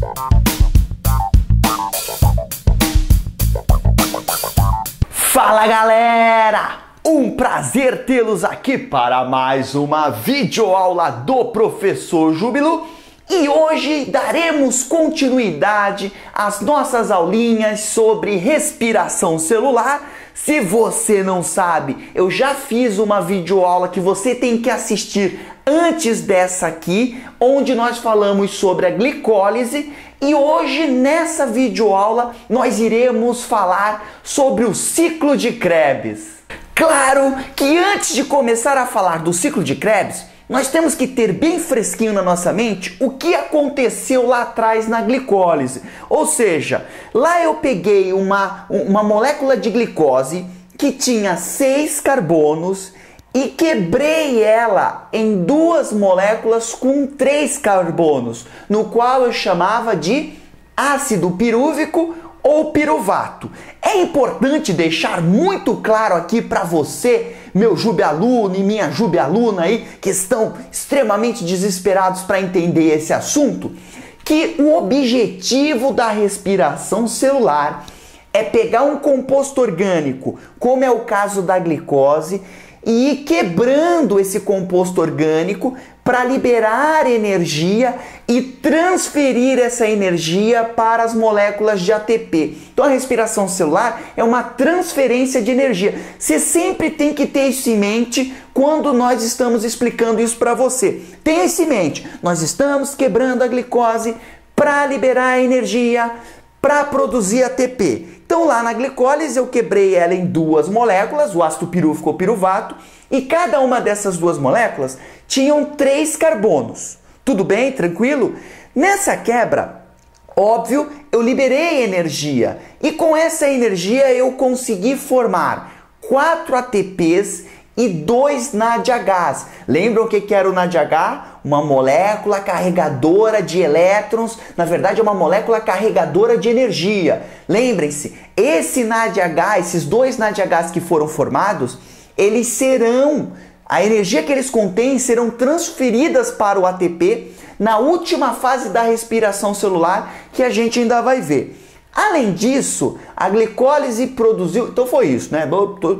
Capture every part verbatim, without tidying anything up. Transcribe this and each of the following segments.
Fala galera! Um prazer tê-los aqui para mais uma videoaula do Professor Júbilo e hoje daremos continuidade às nossas aulinhas sobre respiração celular. Se você não sabe, eu já fiz uma videoaula que você tem que assistir antes dessa aqui, onde nós falamos sobre a glicólise. E hoje, nessa videoaula, nós iremos falar sobre o ciclo de Krebs. Claro que antes de começar a falar do ciclo de Krebs, nós temos que ter bem fresquinho na nossa mente o que aconteceu lá atrás na glicólise. Ou seja, lá eu peguei uma, uma molécula de glicose que tinha seis carbonos e quebrei ela em duas moléculas com três carbonos, no qual eu chamava de ácido pirúvico ou piruvato. É importante deixar muito claro aqui para você, meu Júbilo e minha Júbilo aí, que estão extremamente desesperados para entender esse assunto, que o objetivo da respiração celular é pegar um composto orgânico, como é o caso da glicose, e ir quebrando esse composto orgânico para liberar energia e transferir essa energia para as moléculas de A T P. Então a respiração celular é uma transferência de energia. Você sempre tem que ter isso em mente quando nós estamos explicando isso para você. Tenha isso em mente. Nós estamos quebrando a glicose para liberar energia, para produzir A T P. Então lá na glicólise eu quebrei ela em duas moléculas, o ácido pirúvico ou piruvato, e cada uma dessas duas moléculas tinham três carbonos. Tudo bem? Tranquilo? Nessa quebra, óbvio, eu liberei energia e com essa energia eu consegui formar quatro A T Ps e dois N A D Hs. Lembram o que era o N A D H? Uma molécula carregadora de elétrons, na verdade é uma molécula carregadora de energia. Lembrem-se, esse N A D H, esses dois N A D Hs que foram formados, eles serão, a energia que eles contêm serão transferidas para o A T P na última fase da respiração celular, que a gente ainda vai ver. Além disso, a glicólise produziu... Então foi isso, né?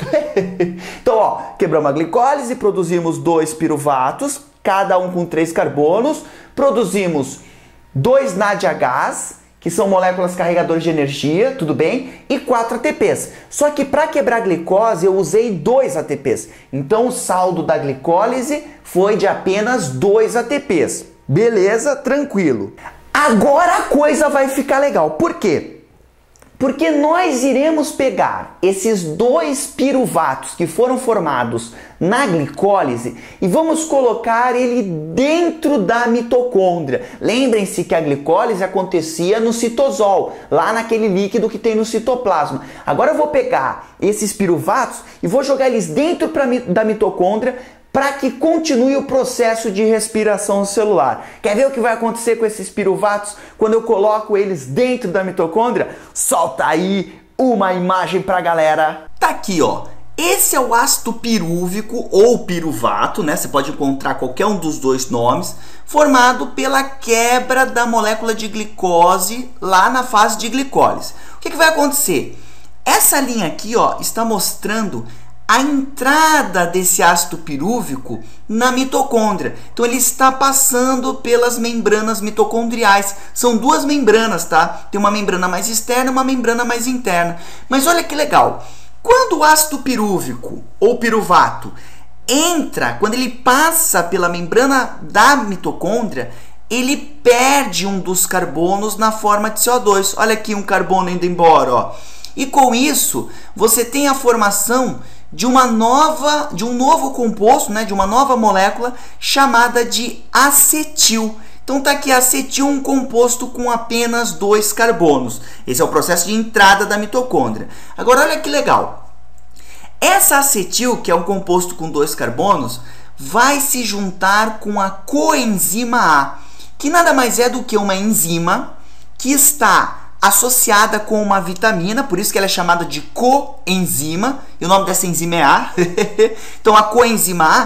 Então, ó, quebramos a glicólise, produzimos dois piruvatos, cada um com três carbonos, produzimos dois N A D Hs, que são moléculas carregadoras de energia, tudo bem? E quatro A T Ps. Só que para quebrar a glicose eu usei dois A T Ps. Então o saldo da glicólise foi de apenas dois A T Ps. Beleza? Tranquilo. Agora a coisa vai ficar legal. Por quê? Porque nós iremos pegar esses dois piruvatos que foram formados na glicólise e vamos colocar ele dentro da mitocôndria. Lembrem-se que a glicólise acontecia no citosol, lá naquele líquido que tem no citoplasma. Agora eu vou pegar esses piruvatos e vou jogar eles dentro pra, da mitocôndria para que continue o processo de respiração celular. Quer ver o que vai acontecer com esses piruvatos quando eu coloco eles dentro da mitocôndria? Solta aí uma imagem para a galera. Tá aqui, ó. Esse é o ácido pirúvico ou piruvato, né? Você pode encontrar qualquer um dos dois nomes, formado pela quebra da molécula de glicose lá na fase de glicólise. O que que vai acontecer? Essa linha aqui, ó, está mostrando a entrada desse ácido pirúvico na mitocôndria. Então ele está passando pelas membranas mitocondriais. São duas membranas, tá? Tem uma membrana mais externa e uma membrana mais interna. Mas olha que legal. Quando o ácido pirúvico ou piruvato entra, quando ele passa pela membrana da mitocôndria, ele perde um dos carbonos na forma de C O dois. Olha aqui um carbono indo embora, ó. E com isso, você tem a formação de uma nova, de um novo composto, né, de uma nova molécula chamada de acetil. Então tá aqui acetil, um composto com apenas dois carbonos. Esse é o processo de entrada da mitocôndria. Agora olha que legal. Essa acetil, que é um composto com dois carbonos, vai se juntar com a coenzima A, que nada mais é do que uma enzima que está associada com uma vitamina, por isso que ela é chamada de coenzima, e o nome dessa enzima é A. Então a coenzima A,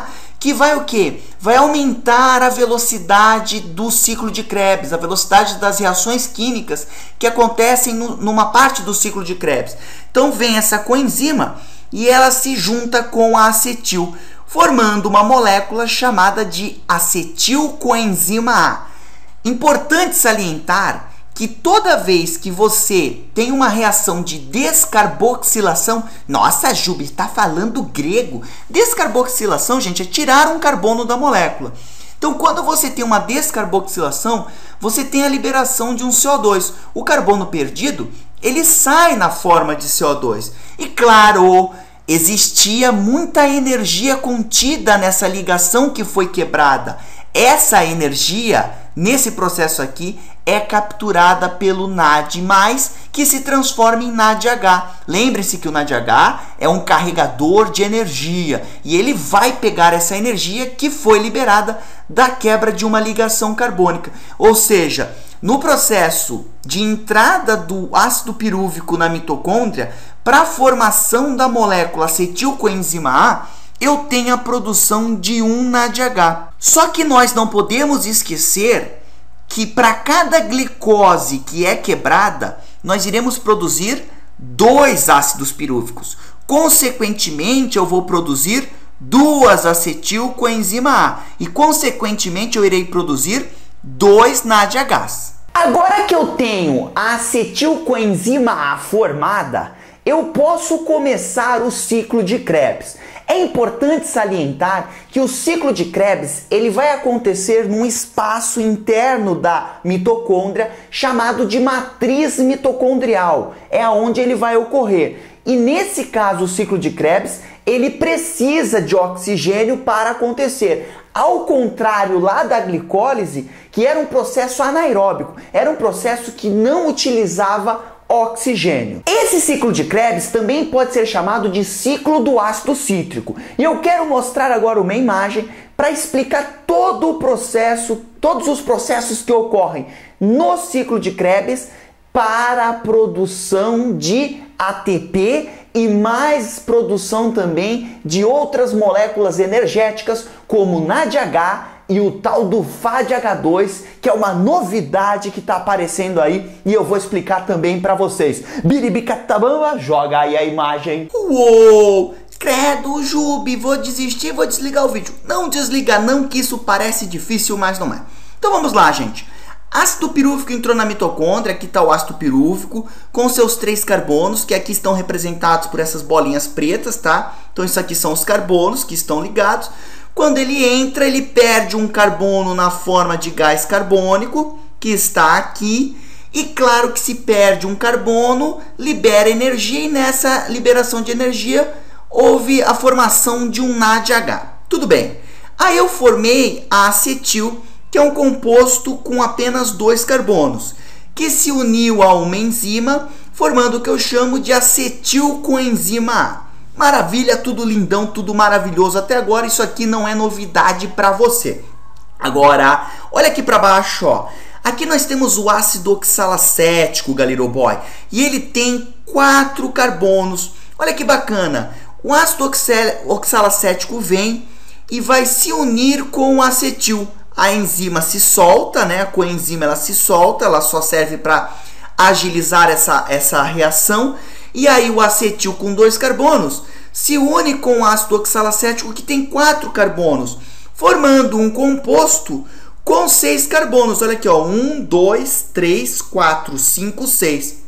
que vai o quê? Vai aumentar a velocidade do ciclo de Krebs, a velocidade das reações químicas que acontecem no, numa parte do ciclo de Krebs. Então vem essa coenzima e ela se junta com a acetil, formando uma molécula chamada de acetilcoenzima A. Importante salientar que toda vez que você tem uma reação de descarboxilação... Nossa, Jubi, está falando grego. Descarboxilação, gente, é tirar um carbono da molécula. Então, quando você tem uma descarboxilação, você tem a liberação de um C O dois. O carbono perdido, ele sai na forma de C O dois. E claro, existia muita energia contida nessa ligação que foi quebrada. Essa energia, nesse processo aqui, é capturada pelo N A D mais, que se transforma em N A D H. Lembre-se que o N A D H é um carregador de energia e ele vai pegar essa energia que foi liberada da quebra de uma ligação carbônica. Ou seja, no processo de entrada do ácido pirúvico na mitocôndria, para a formação da molécula acetilcoenzima A, eu tenho a produção de um N A D H. Só que nós não podemos esquecer que para cada glicose que é quebrada, nós iremos produzir dois ácidos pirúvicos. Consequentemente, eu vou produzir duas acetilcoenzima A. E, consequentemente, eu irei produzir dois N A D Hs. Agora que eu tenho a acetilcoenzima A formada, eu posso começar o ciclo de Krebs. É importante salientar que o ciclo de Krebs ele vai acontecer num espaço interno da mitocôndria chamado de matriz mitocondrial. É onde ele vai ocorrer. E nesse caso, o ciclo de Krebs ele precisa de oxigênio para acontecer. Ao contrário lá da glicólise, que era um processo anaeróbico, era um processo que não utilizava oxigênio. Esse ciclo de Krebs também pode ser chamado de ciclo do ácido cítrico. E eu quero mostrar agora uma imagem para explicar todo o processo, todos os processos que ocorrem no ciclo de Krebs para a produção de A T P e mais produção também de outras moléculas energéticas como N A D H e o tal do F A D H dois, que é uma novidade que está aparecendo aí e eu vou explicar também para vocês. Biribicatabamba, joga aí a imagem. Uou! Credo, Jubi, vou desistir, vou desligar o vídeo. Não desliga não, que isso parece difícil, mas não é. Então vamos lá, gente. Ácido pirúvico entrou na mitocôndria, aqui está o ácido pirúvico, com seus três carbonos, que aqui estão representados por essas bolinhas pretas, tá? Então isso aqui são os carbonos que estão ligados. Quando ele entra, ele perde um carbono na forma de gás carbônico, que está aqui. E claro que se perde um carbono, libera energia, e nessa liberação de energia houve a formação de um N A D H. Tudo bem. Aí eu formei a acetil, que é um composto com apenas dois carbonos, que se uniu a uma enzima, formando o que eu chamo de acetilcoenzima A. Maravilha, tudo lindão, tudo maravilhoso. Até agora isso aqui não é novidade para você. Agora, olha aqui para baixo, ó. Aqui nós temos o ácido oxalacético, Galero Boy, e ele tem quatro carbonos. Olha que bacana. O ácido oxalacético vem e vai se unir com o acetil. A enzima se solta, né? A coenzima ela se solta, ela só serve para agilizar essa, essa reação. E aí o acetil com dois carbonos se une com o ácido oxalacético que tem quatro carbonos, formando um composto com seis carbonos. Olha aqui, ó, um, dois, três, quatro, cinco, seis.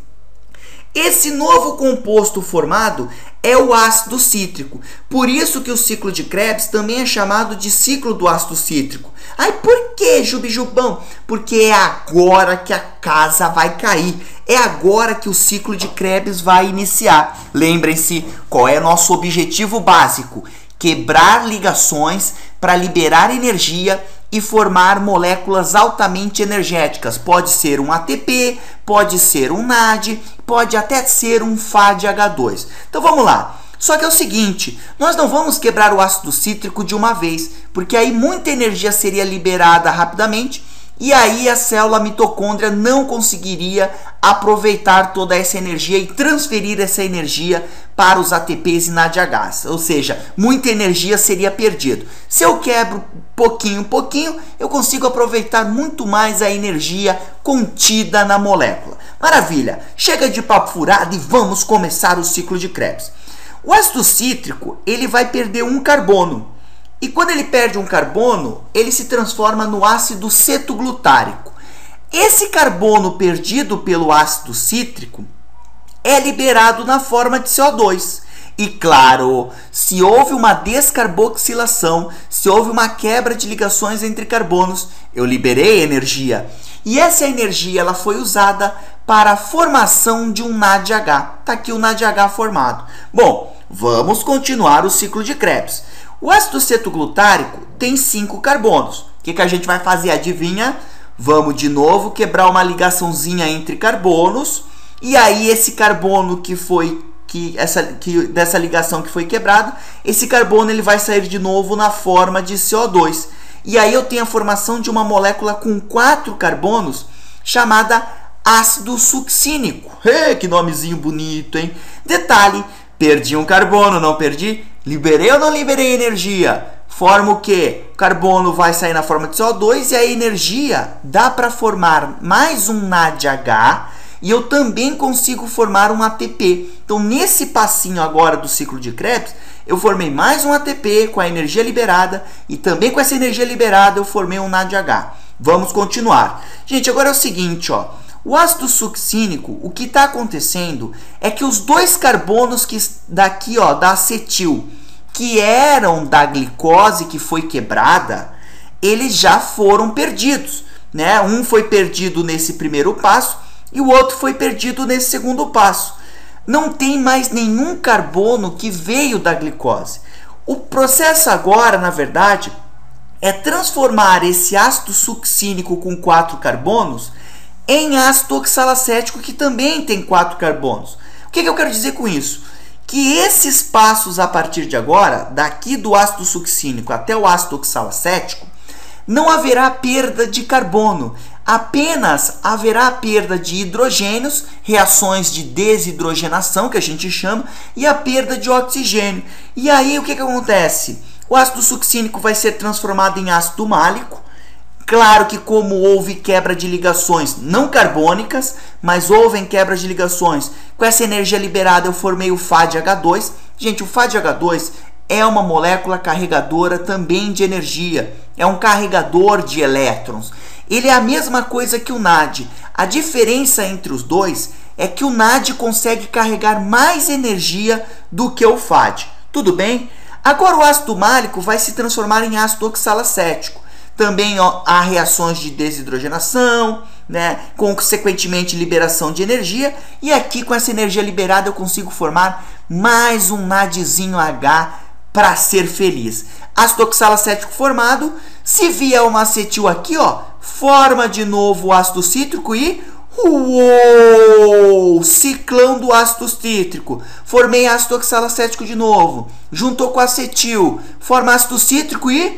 Esse novo composto formado é o ácido cítrico. Por isso que o ciclo de Krebs também é chamado de ciclo do ácido cítrico. Ai, por que, Jubijubão? Porque é agora que a casa vai cair. É agora que o ciclo de Krebs vai iniciar. Lembrem-se, qual é nosso objetivo básico? Quebrar ligações para liberar energia e formar moléculas altamente energéticas. Pode ser um A T P, pode ser um N A D, pode até ser um F A D H dois. Então vamos lá. Só que é o seguinte, nós não vamos quebrar o ácido cítrico de uma vez, porque aí muita energia seria liberada rapidamente e aí a célula mitocôndria não conseguiria aproveitar toda essa energia e transferir essa energia para os A T Ps e N A D Hs, ou seja, muita energia seria perdida. Se eu quebro pouquinho, pouquinho, eu consigo aproveitar muito mais a energia contida na molécula. Maravilha! Chega de papo furado e vamos começar o ciclo de Krebs. O ácido cítrico, ele vai perder um carbono. E quando ele perde um carbono, ele se transforma no ácido cetoglutárico. Esse carbono perdido pelo ácido cítrico é liberado na forma de C O dois. E claro, se houve uma descarboxilação, se houve uma quebra de ligações entre carbonos, eu liberei energia. E essa energia ela foi usada para a formação de um N A D H. Está aqui o N A D H formado. Bom, vamos continuar o ciclo de Krebs. O ácido cetoglutárico tem cinco carbonos. O que, que a gente vai fazer? Adivinha? Vamos de novo quebrar uma ligaçãozinha entre carbonos. E aí esse carbono que foi que essa que dessa ligação que foi quebrada, esse carbono ele vai sair de novo na forma de C O dois. E aí eu tenho a formação de uma molécula com quatro carbonos chamada ácido succínico. Hey, que nomezinho bonito, hein? Detalhe, perdi um carbono, não perdi? Liberei ou não liberei energia? Forma o quê? O carbono vai sair na forma de C O dois e a energia dá para formar mais um N A D H e eu também consigo formar um A T P. Então, nesse passinho agora do ciclo de Krebs, eu formei mais um A T P com a energia liberada e também com essa energia liberada eu formei um N A D H. Vamos continuar. Gente, agora é o seguinte, ó. O ácido succínico, o que está acontecendo é que os dois carbonos que daqui, ó, da acetil, que eram da glicose que foi quebrada, eles já foram perdidos, né? Um foi perdido nesse primeiro passo e o outro foi perdido nesse segundo passo. Não tem mais nenhum carbono que veio da glicose. O processo agora, na verdade, é transformar esse ácido succínico com quatro carbonos em ácido oxalacético, que também tem quatro carbonos. O que, que eu quero dizer com isso? Que esses passos a partir de agora, daqui do ácido succínico até o ácido oxalacético, não haverá perda de carbono, apenas haverá perda de hidrogênios, reações de desidrogenação, que a gente chama, e a perda de oxigênio. E aí o que, que acontece? O ácido succínico vai ser transformado em ácido málico. Claro que como houve quebra de ligações não carbônicas, mas houve quebra de ligações com essa energia liberada, eu formei o F A D H dois. Gente, o F A D H dois é uma molécula carregadora também de energia. É um carregador de elétrons. Ele é a mesma coisa que o N A D. A diferença entre os dois é que o N A D consegue carregar mais energia do que o F A D. Tudo bem? Agora o ácido málico vai se transformar em ácido oxalacético. Também ó, há reações de desidrogenação, né? Consequentemente liberação de energia. E aqui com essa energia liberada eu consigo formar mais um NADzinho H para ser feliz. Ácido oxalacético formado. Se vier uma acetil aqui, ó, forma de novo o ácido cítrico e... Uou! Ciclão do ácido cítrico. Formei ácido oxalacético de novo. Juntou com acetil. Forma ácido cítrico e...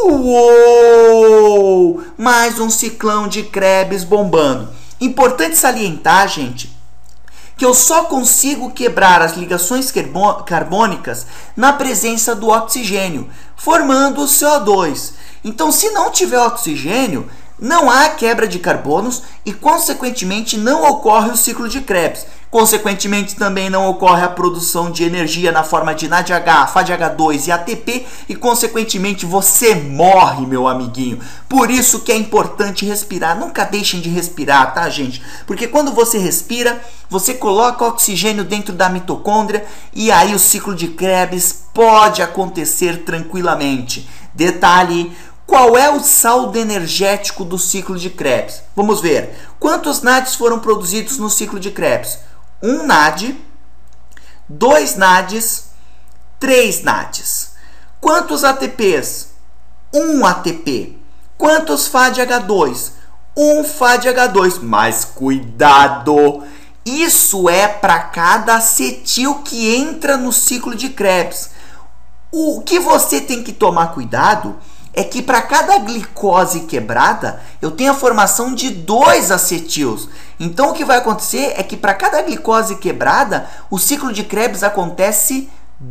Uou! Mais um ciclão de Krebs bombando. Importante salientar, gente, que eu só consigo quebrar as ligações carbônicas na presença do oxigênio, formando o C O dois. Então, se não tiver oxigênio, não há quebra de carbonos e, consequentemente, não ocorre o ciclo de Krebs. Consequentemente, também não ocorre a produção de energia na forma de N A D H, F A D H dois e A T P e, consequentemente, você morre, meu amiguinho. Por isso que é importante respirar. Nunca deixem de respirar, tá, gente? Porque quando você respira, você coloca oxigênio dentro da mitocôndria e aí o ciclo de Krebs pode acontecer tranquilamente. Detalhe... Qual é o saldo energético do ciclo de Krebs? Vamos ver. Quantos N A Ds foram produzidos no ciclo de Krebs? Um N A D, dois N A Ds, três N A Ds. Quantos A T Ps? Um A T P. Quantos F A D H dois? Um F A D H dois. Mas cuidado! Isso é para cada acetil que entra no ciclo de Krebs. O que você tem que tomar cuidado é que para cada glicose quebrada, eu tenho a formação de dois acetils. Então, o que vai acontecer é que para cada glicose quebrada, o ciclo de Krebs acontece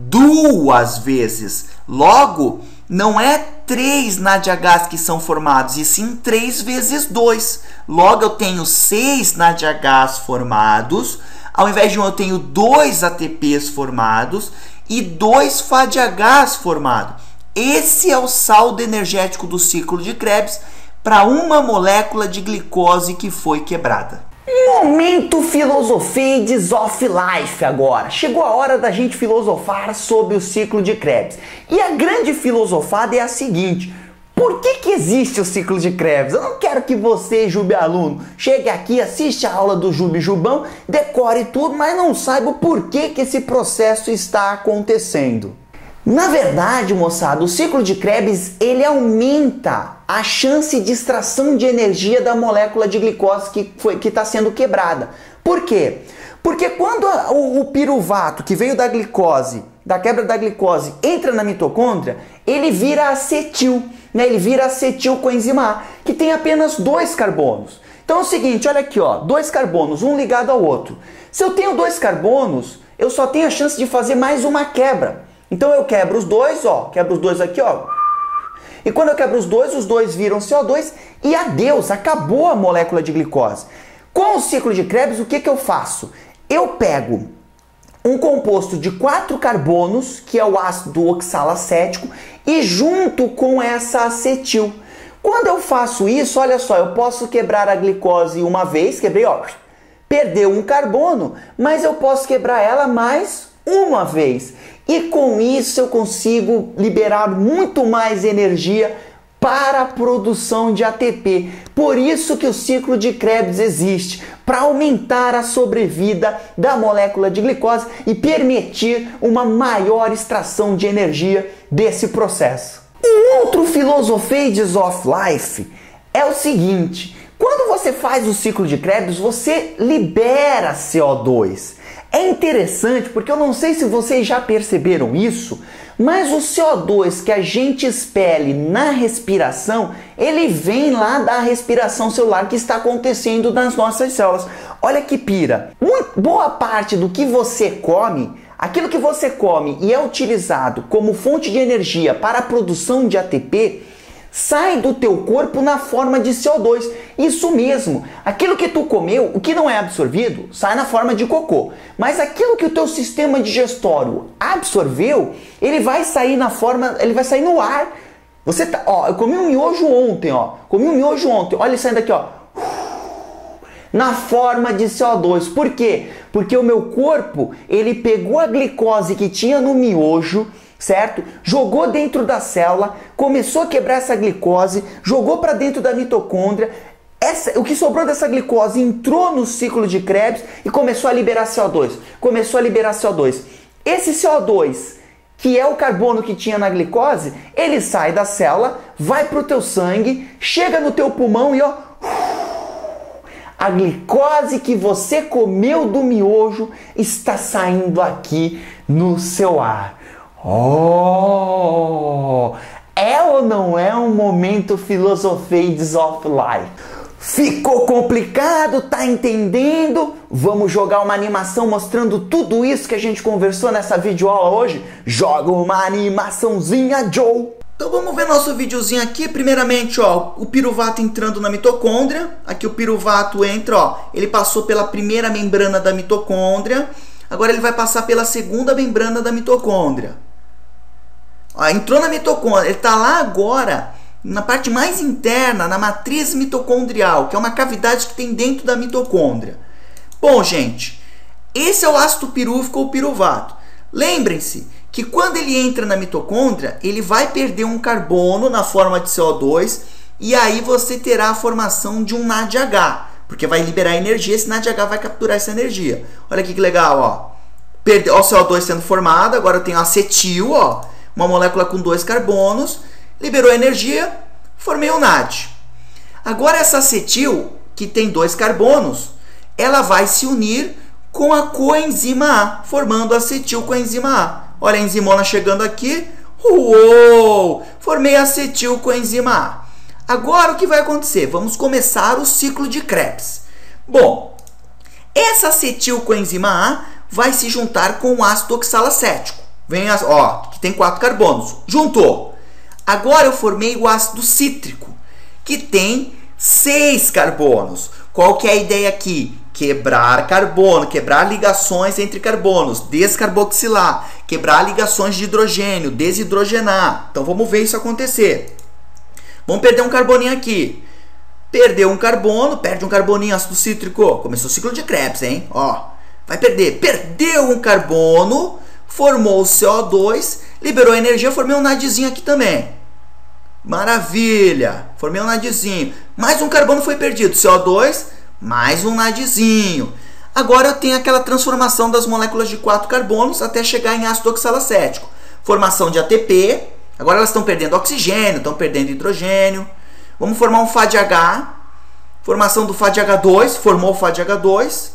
duas vezes. Logo, não é três N A D Hs que são formados, e sim três vezes dois. Logo, eu tenho seis N A D Hs formados. Ao invés de um, eu tenho dois A T Ps formados e dois F A D Hs formados. Esse é o saldo energético do ciclo de Krebs para uma molécula de glicose que foi quebrada. Momento Filosofades of Life agora. Chegou a hora da gente filosofar sobre o ciclo de Krebs. E a grande filosofada é a seguinte: por que que existe o ciclo de Krebs? Eu não quero que você, Jube aluno, chegue aqui, assiste a aula do Jube Jubão, decore tudo, mas não saiba o porquê que esse processo está acontecendo. Na verdade, moçada, o ciclo de Krebs, ele aumenta a chance de extração de energia da molécula de glicose que foi, que está sendo quebrada. Por quê? Porque quando a, o, o piruvato, que veio da glicose, da quebra da glicose, entra na mitocôndria, ele vira acetil, né? Ele vira acetil coenzima A, que tem apenas dois carbonos. Então é o seguinte, olha aqui, ó, dois carbonos, um ligado ao outro. Se eu tenho dois carbonos, eu só tenho a chance de fazer mais uma quebra. Então eu quebro os dois, ó, quebro os dois aqui, ó. E quando eu quebro os dois, os dois viram C O dois e adeus, acabou a molécula de glicose. Com o ciclo de Krebs, o que que eu faço? Eu pego um composto de quatro carbonos, que é o ácido oxalacético, e junto com essa acetil. Quando eu faço isso, olha só, eu posso quebrar a glicose uma vez, quebrei, ó, perdeu um carbono, mas eu posso quebrar ela mais uma vez. E com isso eu consigo liberar muito mais energia para a produção de A T P. Por isso que o ciclo de Krebs existe, para aumentar a sobrevida da molécula de glicose e permitir uma maior extração de energia desse processo. O outro Filosofades of Life é o seguinte: quando você faz o ciclo de Krebs, você libera C O dois. É interessante porque eu não sei se vocês já perceberam isso, mas o C O dois que a gente expele na respiração, ele vem lá da respiração celular que está acontecendo nas nossas células. Olha que pira! Muito, boa parte do que você come, aquilo que você come e é utilizado como fonte de energia para a produção de A T P, sai do teu corpo na forma de C O dois. Isso mesmo, aquilo que tu comeu, o que não é absorvido, sai na forma de cocô. Mas aquilo que o teu sistema digestório absorveu, ele vai sair na forma, ele vai sair no ar. Você tá, ó, eu comi um miojo ontem, ó. Comi um miojo ontem. Olha ele saindo aqui, ó. Na forma de C O dois. Por quê? Porque o meu corpo, ele pegou a glicose que tinha no miojo, certo? Jogou dentro da célula, começou a quebrar essa glicose, jogou para dentro da mitocôndria. Essa, o que sobrou dessa glicose entrou no ciclo de Krebs e começou a liberar C O dois. Começou a liberar C O dois. Esse C O dois, que é o carbono que tinha na glicose, ele sai da célula, vai para o teu sangue, chega no teu pulmão e ó, a glicose que você comeu do miojo está saindo aqui no seu ar. Oh! É ou não é um momento Filosofades of Life? Ficou complicado? Tá entendendo? Vamos jogar uma animação mostrando tudo isso que a gente conversou nessa videoaula hoje? Joga uma animaçãozinha, Joe! Então vamos ver nosso videozinho aqui. Primeiramente, ó, o piruvato entrando na mitocôndria. Aqui o piruvato entra, ó, ele passou pela primeira membrana da mitocôndria. Agora ele vai passar pela segunda membrana da mitocôndria. Ó, entrou na mitocôndria, ele está lá agora na parte mais interna, na matriz mitocondrial, que é uma cavidade que tem dentro da mitocôndria. Bom, gente, esse é o ácido pirúvico ou piruvato. Lembrem-se que quando ele entra na mitocôndria, ele vai perder um carbono na forma de C O dois e aí você terá a formação de um N A D H, porque vai liberar energia, esse N A D H vai capturar essa energia. Olha aqui que legal, ó. Perdeu, ó, o C O dois sendo formado, agora eu tenho acetil, ó, uma molécula com dois carbonos, liberou energia, formei o N A D. Agora essa acetil, que tem dois carbonos, ela vai se unir com a coenzima A, formando acetil coenzima A. Olha a enzimona chegando aqui, Uou! Formei acetil coenzima A. Agora o que vai acontecer? Vamos começar o ciclo de Krebs. Bom, essa acetil coenzima A vai se juntar com o ácido oxalacético. Vem, as, ó, que tem quatro carbonos. Juntou. Agora eu formei o ácido cítrico, que tem seis carbonos. Qual que é a ideia aqui? Quebrar carbono, quebrar ligações entre carbonos, descarboxilar, quebrar ligações de hidrogênio, desidrogenar. Então vamos ver isso acontecer. Vamos perder um carboninho aqui. Perdeu um carbono, perde um carboninho, ácido cítrico. Começou o ciclo de Krebs, hein? Ó, vai perder. Perdeu um carbono, formou o C O dois, liberou energia, formei um NADzinho aqui também. Maravilha! Formei um NADzinho. Mais um carbono foi perdido, C O dois, mais um NADzinho. Agora eu tenho aquela transformação das moléculas de quatro carbonos até chegar em ácido oxalacético. Formação de A T P. Agora elas estão perdendo oxigênio, estão perdendo hidrogênio. Vamos formar um F A D H. Formação do F A D H dois, formou o F A D H dois.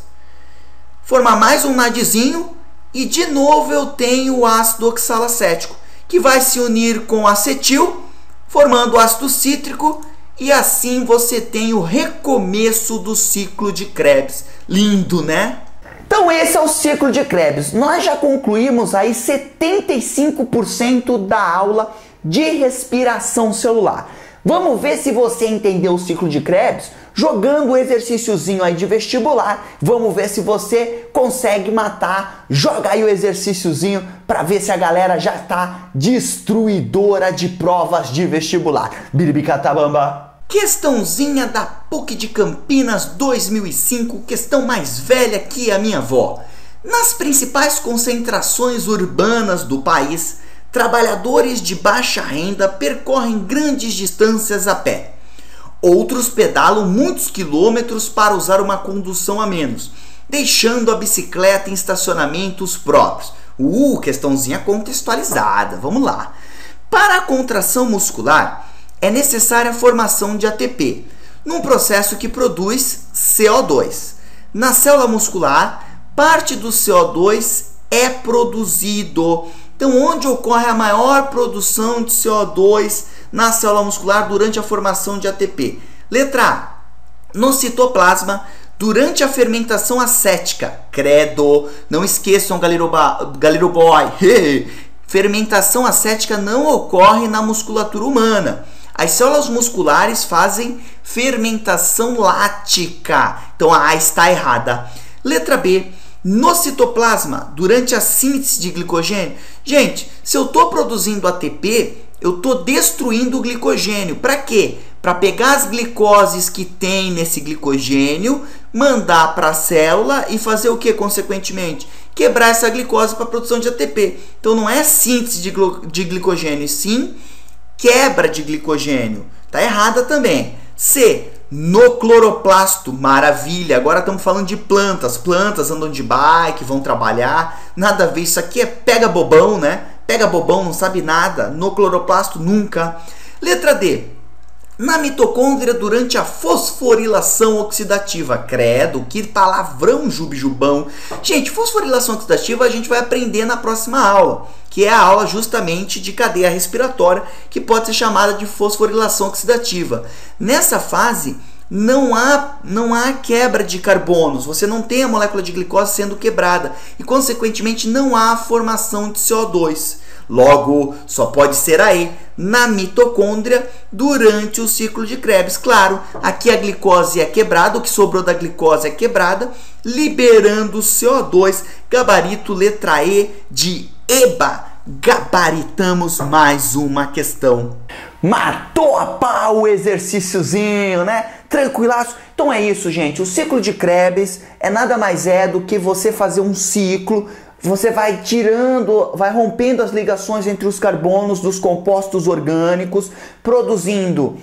Formar mais um NADzinho. E de novo eu tenho o ácido oxalacético, que vai se unir com acetil, formando o ácido cítrico. E assim você tem o recomeço do ciclo de Krebs. Lindo, né? Então esse é o ciclo de Krebs. Nós já concluímos aí setenta e cinco por cento da aula de respiração celular. Vamos ver se você entendeu o ciclo de Krebs jogando o exercíciozinho aí de vestibular. Vamos ver se você consegue matar. Joga aí o exercíciozinho para ver se a galera já tá destruidora de provas de vestibular. Biribicatabamba. Questãozinha da P U C de Campinas dois mil e cinco, questão mais velha que a minha avó. Nas principais concentrações urbanas do país, trabalhadores de baixa renda percorrem grandes distâncias a pé. Outros pedalam muitos quilômetros para usar uma condução a menos, deixando a bicicleta em estacionamentos próprios. Uh, questãozinha contextualizada, vamos lá. Para a contração muscular, é necessária a formação de A T P, num processo que produz C O dois. Na célula muscular, parte do C O dois é produzido. Então, onde ocorre a maior produção de C O dois na célula muscular durante a formação de A T P? Letra A, no citoplasma, durante a fermentação acética. Credo, não esqueçam, Galero Boy, fermentação acética não ocorre na musculatura humana. As células musculares fazem fermentação lática. Então a A está errada. Letra B, no citoplasma, durante a síntese de glicogênio. Gente, se eu estou produzindo A T P, eu estou destruindo o glicogênio. Para quê? Para pegar as glicoses que tem nesse glicogênio, mandar para a célula e fazer o que, consequentemente? Quebrar essa glicose para a produção de A T P. Então não é síntese de, de glicogênio, sim quebra de glicogênio. Tá errada também. C, no cloroplasto. Maravilha. Agora estamos falando de plantas. Plantas andam de bike, vão trabalhar. Nada a ver. Isso aqui é pega bobão, né? Pega bobão, não sabe nada. No cloroplasto, nunca. Letra D. Na mitocôndria durante a fosforilação oxidativa. Credo, que palavrão, jubijubão. Gente, fosforilação oxidativa a gente vai aprender na próxima aula, que é a aula justamente de cadeia respiratória, que pode ser chamada de fosforilação oxidativa. Nessa fase, não há, não há quebra de carbonos, você não tem a molécula de glicose sendo quebrada e, consequentemente, não há formação de C O dois. Logo, só pode ser aí, na mitocôndria, durante o ciclo de Krebs. Claro, aqui a glicose é quebrada, o que sobrou da glicose é quebrada, liberando C O dois, gabarito letra E de Eba. Gabaritamos mais uma questão. Matou a pau o exercíciozinho, né? Tranquilaço. Então é isso, gente. O ciclo de Krebs é nada mais é do que você fazer um ciclo. Você vai tirando, vai rompendo as ligações entre os carbonos dos compostos orgânicos, produzindo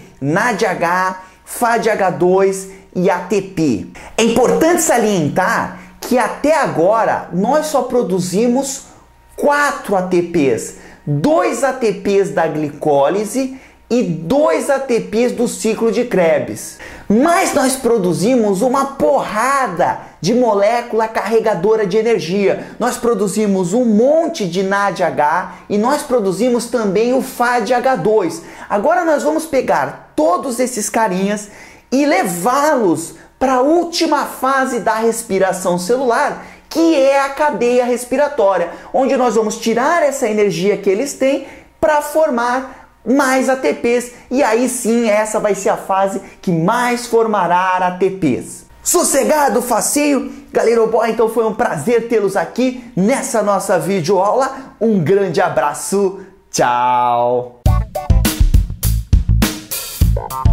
NADH, F A D H dois e A T P. É importante salientar que até agora nós só produzimos quatro A T Ps, dois A T Ps da glicólise e dois A T Ps do ciclo de Krebs. Mas nós produzimos uma porrada de molécula carregadora de energia. Nós produzimos um monte de N A D H e nós produzimos também o F A D H dois. Agora nós vamos pegar todos esses carinhas e levá-los para a última fase da respiração celular, que é a cadeia respiratória, onde nós vamos tirar essa energia que eles têm para formar mais A T Ps, e aí sim essa vai ser a fase que mais formará A T Ps. Sossegado, facinho? Galera, boa, então foi um prazer tê-los aqui nessa nossa videoaula. Um grande abraço, tchau!